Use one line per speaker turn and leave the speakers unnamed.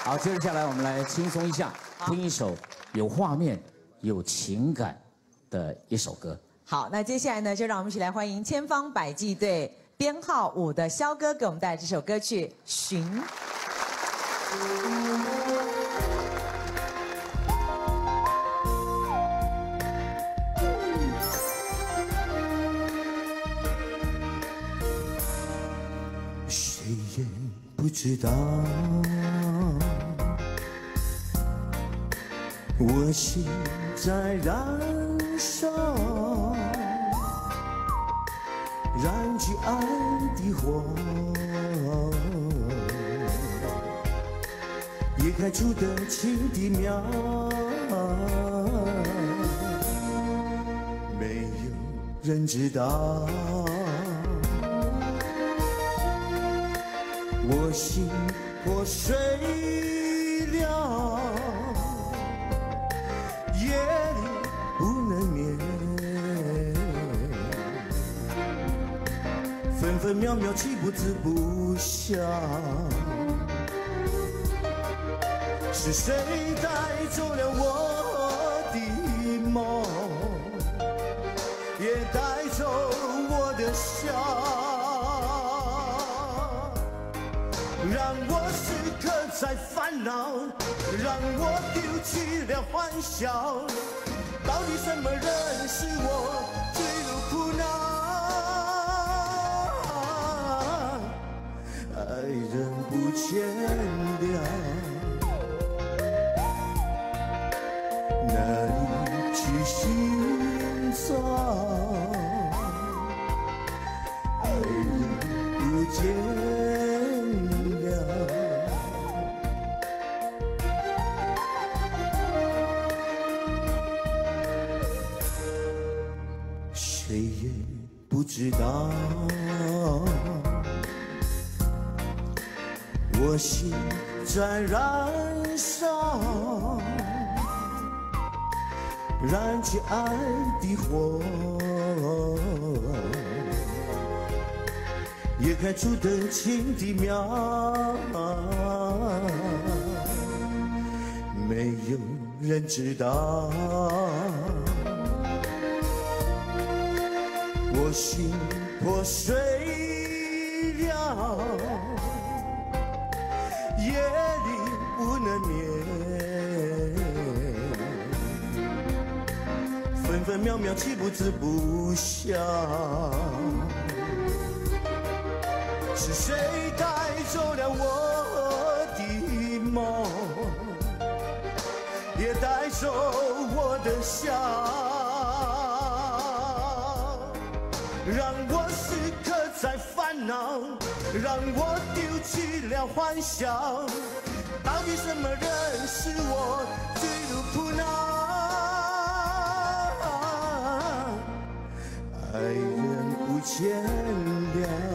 好，接着下来我们来轻松一下，听一首有画面、有情感的一首歌。
好，那接下来呢，就让我们一起来欢迎千方百计队编号5的肖哥给我们带来这首歌曲《寻》。
谁也不知道，我心在燃烧，燃起爱的火，也开出的情的苗，没有人知道。我心破碎了，夜里不能眠，分分秒秒泣不止不休。是谁带走了我的梦，也带走我的笑，让我时刻在烦恼，让我丢弃了欢笑。到底什么人使我坠入苦恼？爱人不见了，哪里去寻找？爱人不见了，谁也不知道，我心在燃烧，燃起爱的火，也开出等情的苗，没有人知道。我心破碎了，夜里不能眠，分分秒秒泣不止不休。是谁带走了我的梦，也带走我的笑，让我时刻在烦恼，让我丢弃了欢笑。到底什么人使我坠入苦恼？爱人不见了，